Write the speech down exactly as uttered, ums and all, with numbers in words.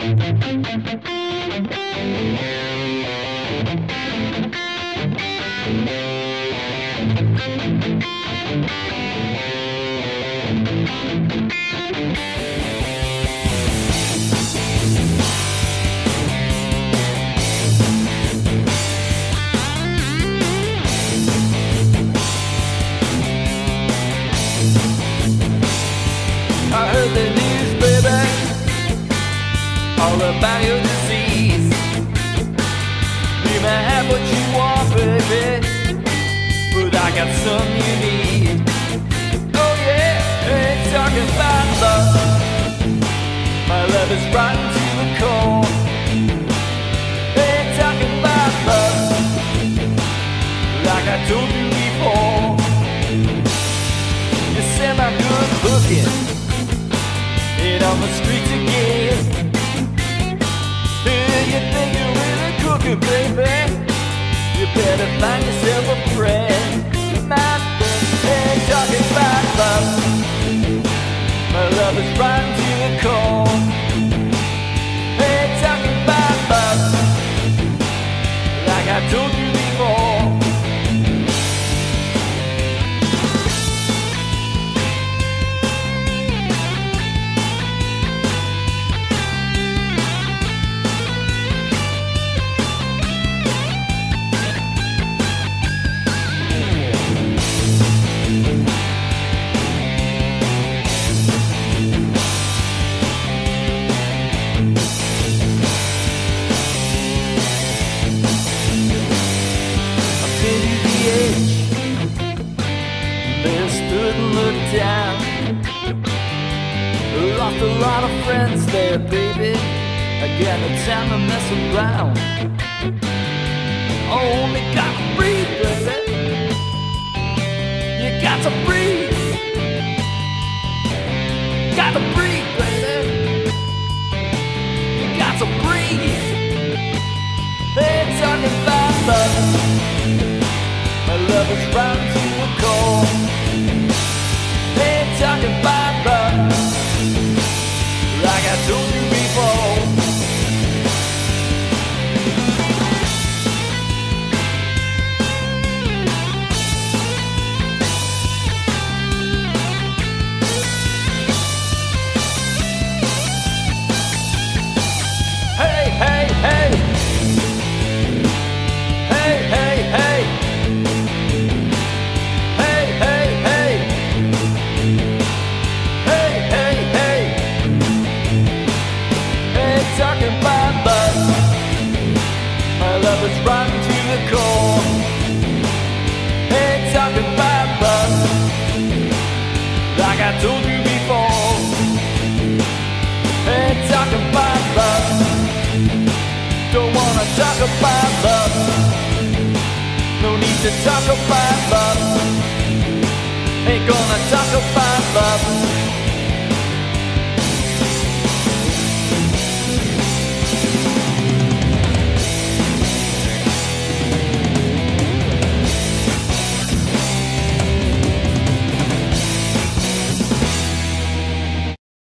I heard the news, baby, all about your disease. You may have what you want, baby, but I got something you need. Oh yeah, hey, talking about love. My love is rotten to the core. Hey, talking about love, like I told you before. You said I'm good looking on the streets again. Hey, you think you're really cooking, baby? You better find yourself a friend. My friend, hey, talking about love. My love is rotten to the core. Hey, talking about love, like I told you before. Down. Lost a lot of friends there, baby. I got no time to mess around. Only gotta breathe, baby. You got to breathe. Got to breathe, baby. You got to breathe. Hey, talking about love. My love is round to the core. Hey, talking about love, like I told you before. Hey, hey, hey. Hey, hey, hey. Hey, hey, hey. Talking about love, my love is rotten to the core. Hey, talking about love, like I told you before. Hey, talking about love, don't wanna talk about love. No need to talk about love. Ain't gonna talk about love.